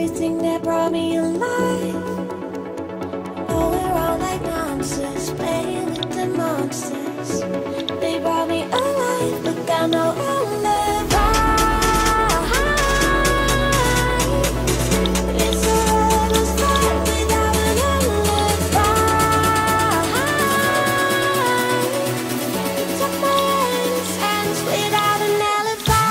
everything that brought me alive. Oh, we're all like monsters, playing with the monsters. They brought me alive, look, I know I'll live right. It's a road to start without an alibi. Took my hands without an alibi.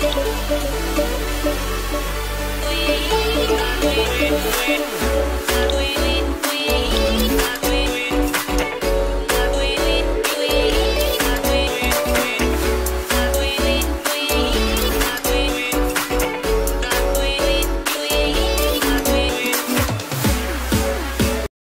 We